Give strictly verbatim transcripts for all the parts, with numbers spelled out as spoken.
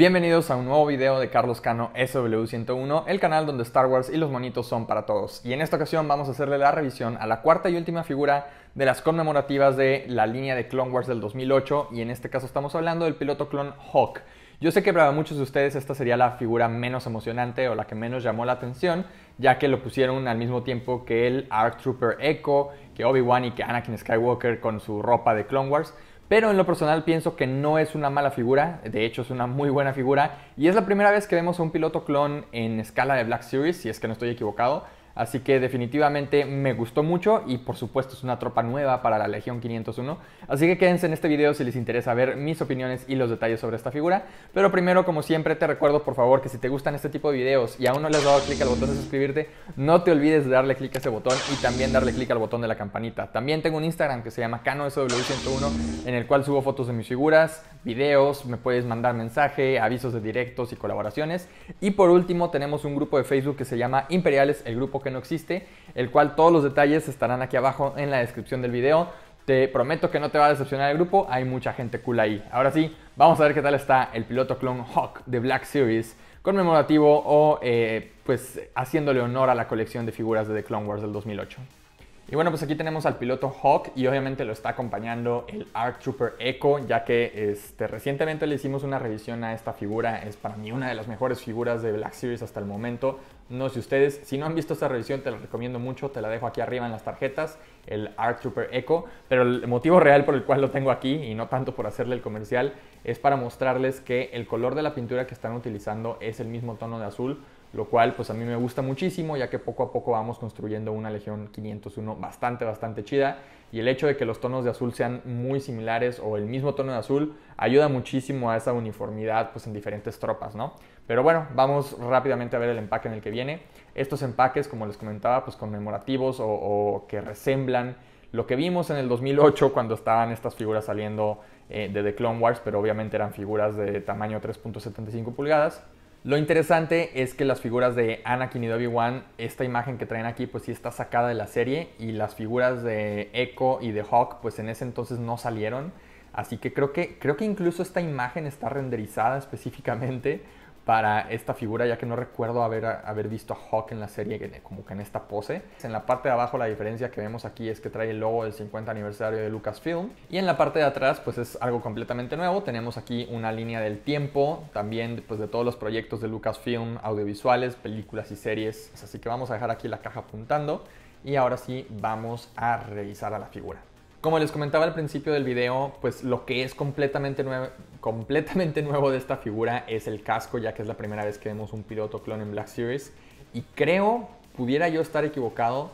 Bienvenidos a un nuevo video de Carlos Cano S W ciento uno, el canal donde Star Wars y los monitos son para todos. Y en esta ocasión vamos a hacerle la revisión a la cuarta y última figura de las conmemorativas de la línea de Clone Wars del dos mil ocho, y en este caso estamos hablando del piloto clon Hawk. Yo sé que para muchos de ustedes esta sería la figura menos emocionante o la que menos llamó la atención, ya que lo pusieron al mismo tiempo que el A R C Trooper Echo, que Obi-Wan y que Anakin Skywalker con su ropa de Clone Wars. Pero en lo personal pienso que no es una mala figura, de hecho es una muy buena figura, y es la primera vez que vemos a un piloto clon en escala de Black Series, si es que no estoy equivocado. Así que definitivamente me gustó mucho y por supuesto es una tropa nueva para la Legión quinientos uno. Así que quédense en este video si les interesa ver mis opiniones y los detalles sobre esta figura. Pero primero, como siempre, te recuerdo por favor que si te gustan este tipo de videos y aún no le has dado clic al botón de suscribirte, no te olvides de darle clic a ese botón y también darle clic al botón de la campanita. También tengo un Instagram que se llama Cano S W ciento uno, en el cual subo fotos de mis figuras, videos, me puedes mandar mensaje, avisos de directos y colaboraciones. Y por último tenemos un grupo de Facebook que se llama Imperiales, el grupo que no existe, el cual todos los detalles estarán aquí abajo en la descripción del video. Te prometo que no te va a decepcionar el grupo, hay mucha gente cool ahí. Ahora sí, vamos a ver qué tal está el piloto clon Hawk de Black Series, conmemorativo o eh, pues haciéndole honor a la colección de figuras de The Clone Wars del dos mil ocho. Y bueno, pues aquí tenemos al piloto Hawk y obviamente lo está acompañando el A R C Trooper Echo, ya que este, recientemente le hicimos una revisión a esta figura. Es para mí una de las mejores figuras de Black Series hasta el momento. No sé ustedes, si no han visto esta revisión te la recomiendo mucho, te la dejo aquí arriba en las tarjetas, el A R C Trooper Echo. Pero el motivo real por el cual lo tengo aquí, y no tanto por hacerle el comercial, es para mostrarles que el color de la pintura que están utilizando es el mismo tono de azul, lo cual pues a mí me gusta muchísimo, ya que poco a poco vamos construyendo una Legión quinientos uno bastante, bastante chida. Y el hecho de que los tonos de azul sean muy similares o el mismo tono de azul ayuda muchísimo a esa uniformidad pues en diferentes tropas, ¿no? Pero bueno, vamos rápidamente a ver el empaque en el que viene. Estos empaques, como les comentaba, pues conmemorativos o, o que resemblan lo que vimos en el dos mil ocho cuando estaban estas figuras saliendo eh, de The Clone Wars, pero obviamente eran figuras de tamaño tres punto setenta y cinco pulgadas. Lo interesante es que las figuras de Anakin y de Obi-Wan, esta imagen que traen aquí pues sí está sacada de la serie, y las figuras de Echo y de Hawk pues en ese entonces no salieron. Así que creo que, creo que incluso esta imagen está renderizada específicamente para esta figura, ya que no recuerdo haber, haber visto a Hawk en la serie como que en esta pose. En la parte de abajo la diferencia que vemos aquí es que trae el logo del cincuenta aniversario de Lucasfilm, y en la parte de atrás pues es algo completamente nuevo. Tenemos aquí una línea del tiempo, también pues de todos los proyectos de Lucasfilm, audiovisuales, películas y series. Así que vamos a dejar aquí la caja apuntando y ahora sí vamos a revisar a la figura. Como les comentaba al principio del video, pues lo que es completamente nuevo, completamente nuevo de esta figura es el casco, ya que es la primera vez que vemos un piloto clon en Black Series. Y creo, pudiera yo estar equivocado,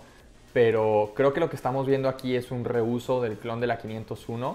pero creo que lo que estamos viendo aquí es un reuso del clon de la quinientos uno.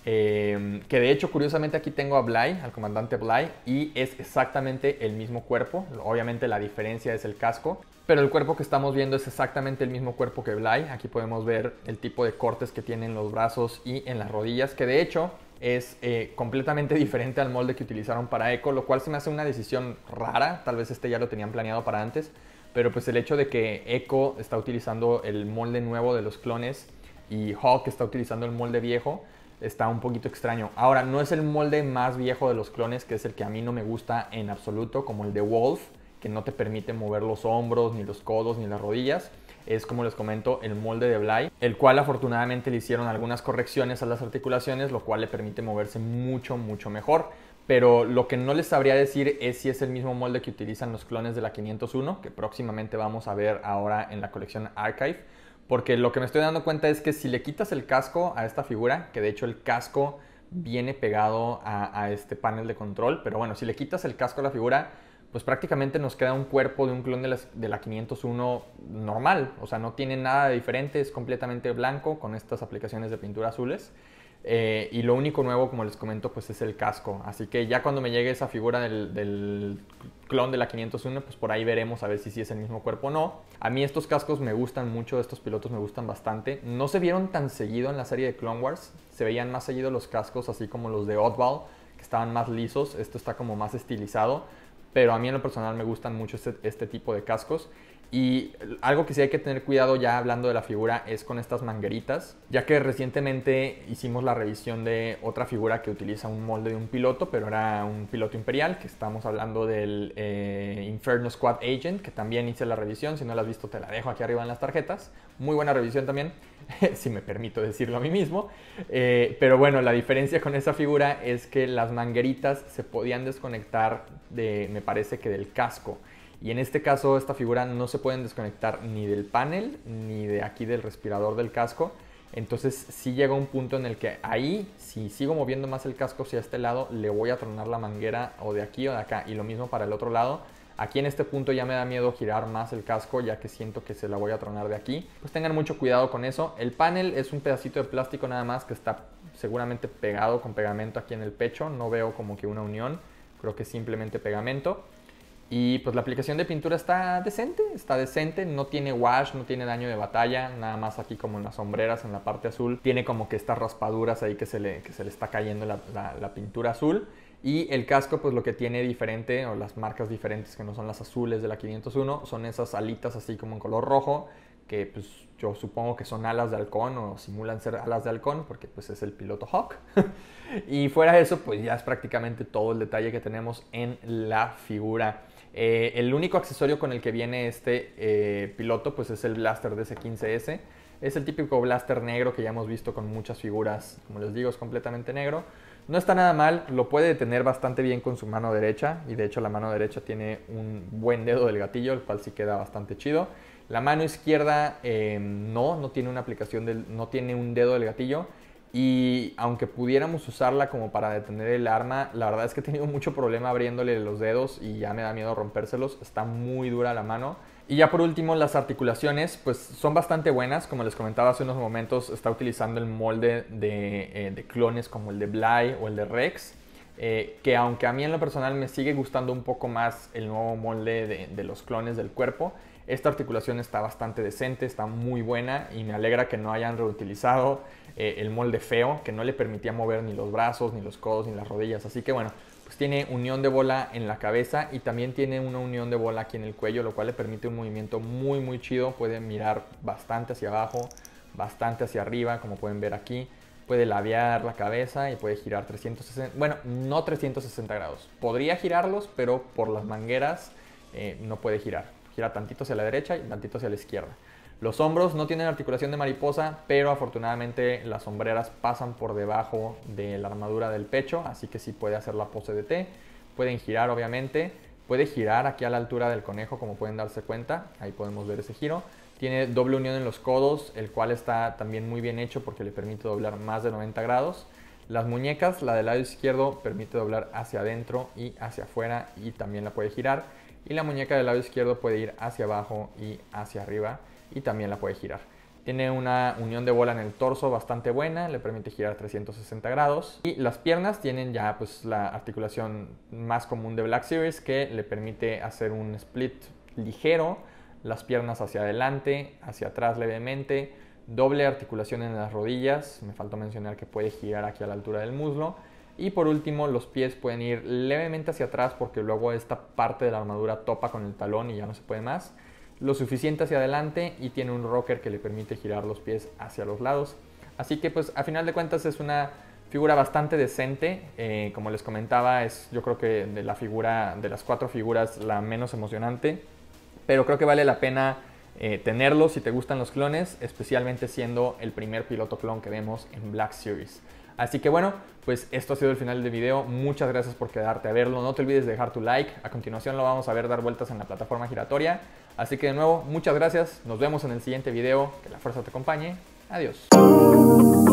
Eh, que de hecho, curiosamente, aquí tengo a Bly, al comandante Bly, y es exactamente el mismo cuerpo. Obviamente la diferencia es el casco, pero el cuerpo que estamos viendo es exactamente el mismo cuerpo que Bly. Aquí podemos ver el tipo de cortes que tiene en los brazos y en las rodillas, que de hecho es eh, completamente diferente al molde que utilizaron para Echo, lo cual se me hace una decisión rara. Tal vez este ya lo tenían planeado para antes, pero pues el hecho de que Echo está utilizando el molde nuevo de los clones y Hawk está utilizando el molde viejo está un poquito extraño. Ahora, no es el molde más viejo de los clones, que es el que a mí no me gusta en absoluto, como el de Wolf, que no te permite mover los hombros, ni los codos, ni las rodillas. Es, como les comento, el molde de Bly, el cual afortunadamente le hicieron algunas correcciones a las articulaciones, lo cual le permite moverse mucho, mucho mejor. Pero lo que no les sabría decir es si es el mismo molde que utilizan los clones de la quinientos uno, que próximamente vamos a ver ahora en la colección Archive. Porque lo que me estoy dando cuenta es que si le quitas el casco a esta figura, que de hecho el casco viene pegado a, a este panel de control, pero bueno, si le quitas el casco a la figura, pues prácticamente nos queda un cuerpo de un clon de la, de la quinientos uno normal. O sea, no tiene nada de diferente, es completamente blanco con estas aplicaciones de pintura azules. Eh, y lo único nuevo, como les comento, pues es el casco. Así que ya cuando me llegue esa figura del, del clon de la quinientos uno, pues por ahí veremos a ver si sí es el mismo cuerpo o no. A mí estos cascos me gustan mucho, estos pilotos me gustan bastante. No se vieron tan seguido en la serie de Clone Wars, se veían más seguido los cascos, así como los de Oddball, que estaban más lisos. Esto está como más estilizado, pero a mí en lo personal me gustan mucho este, este tipo de cascos. Y algo que sí hay que tener cuidado ya hablando de la figura es con estas mangueritas, ya que recientemente hicimos la revisión de otra figura que utiliza un molde de un piloto, pero era un piloto imperial, que estamos hablando del eh, Inferno Squad Agent, que también hice la revisión. Si no la has visto te la dejo aquí arriba en las tarjetas. Muy buena revisión también, si me permito decirlo a mí mismo. Eh, pero bueno, la diferencia con esa figura es que las mangueritas se podían desconectar de, me parece que del casco. Y en este caso, esta figura no se pueden desconectar ni del panel, ni de aquí del respirador del casco. Entonces sí llega un punto en el que ahí, si sigo moviendo más el casco hacia este lado, le voy a tronar la manguera o de aquí o de acá. Y lo mismo para el otro lado. Aquí en este punto ya me da miedo girar más el casco, ya que siento que se la voy a tronar de aquí. Pues tengan mucho cuidado con eso. El panel es un pedacito de plástico nada más que está seguramente pegado con pegamento aquí en el pecho. No veo como que una unión, creo que es simplemente pegamento. Y pues la aplicación de pintura está decente, está decente, no tiene wash, no tiene daño de batalla, nada más aquí como en las sombreras, en la parte azul, tiene como que estas raspaduras ahí que se le, que se le está cayendo la, la, la pintura azul. Y el casco pues lo que tiene diferente, o las marcas diferentes que no son las azules de la quinientos uno, son esas alitas así como en color rojo, que pues yo supongo que son alas de halcón o simulan ser alas de halcón, porque pues es el piloto Hawk. Y fuera de eso pues ya es prácticamente todo el detalle que tenemos en la figura. Eh, el único accesorio con el que viene este eh, piloto pues es el blaster D S quince S. Es el típico blaster negro que ya hemos visto con muchas figuras, como les digo, es completamente negro. No está nada mal, lo puede detener bastante bien con su mano derecha, y de hecho la mano derecha tiene un buen dedo del gatillo, el cual sí queda bastante chido. La mano izquierda eh, no, no tiene una aplicación, del, no tiene un dedo del gatillo. Y aunque pudiéramos usarla como para detener el arma, la verdad es que he tenido mucho problema abriéndole los dedos y ya me da miedo rompérselos. Está muy dura la mano. Y ya por último, las articulaciones pues son bastante buenas. Como les comentaba hace unos momentos, está utilizando el molde de, eh, de clones como el de Bly o el de Rex. Eh, que aunque a mí en lo personal me sigue gustando un poco más el nuevo molde de, de los clones del cuerpo, esta articulación está bastante decente, está muy buena, y me alegra que no hayan reutilizado eh, el molde feo, que no le permitía mover ni los brazos, ni los codos, ni las rodillas. Así que bueno, pues tiene unión de bola en la cabeza y también tiene una unión de bola aquí en el cuello, lo cual le permite un movimiento muy muy chido. Puede mirar bastante hacia abajo, bastante hacia arriba, como pueden ver aquí. Puede ladear la cabeza y puede girar trescientos sesenta, bueno, no trescientos sesenta grados. Podría girarlos, pero por las mangueras eh, no puede girar. Gira tantito hacia la derecha y tantito hacia la izquierda. Los hombros no tienen articulación de mariposa, pero afortunadamente las sombreras pasan por debajo de la armadura del pecho, así que sí puede hacer la pose de T. Pueden girar obviamente, puede girar aquí a la altura del conejo, como pueden darse cuenta, ahí podemos ver ese giro. Tiene doble unión en los codos, el cual está también muy bien hecho porque le permite doblar más de noventa grados. Las muñecas, la del lado izquierdo permite doblar hacia adentro y hacia afuera y también la puede girar. Y la muñeca del lado izquierdo puede ir hacia abajo y hacia arriba y también la puede girar. Tiene una unión de bola en el torso bastante buena, le permite girar trescientos sesenta grados. Y las piernas tienen ya pues la articulación más común de Black Series, que le permite hacer un split ligero, las piernas hacia adelante, hacia atrás levemente, doble articulación en las rodillas, me faltó mencionar que puede girar aquí a la altura del muslo. Y por último, los pies pueden ir levemente hacia atrás porque luego esta parte de la armadura topa con el talón y ya no se puede más. Lo suficiente hacia adelante, y tiene un rocker que le permite girar los pies hacia los lados. Así que pues a final de cuentas es una figura bastante decente. Eh, como les comentaba, es yo creo que de la figura, de las cuatro figuras, la menos emocionante. Pero creo que vale la pena eh, tenerlo si te gustan los clones, especialmente siendo el primer piloto clon que vemos en Black Series. Así que bueno, pues esto ha sido el final del video. Muchas gracias por quedarte a verlo. No te olvides de dejar tu like. A continuación lo vamos a ver dar vueltas en la plataforma giratoria. Así que de nuevo, muchas gracias. Nos vemos en el siguiente video. Que la fuerza te acompañe. Adiós.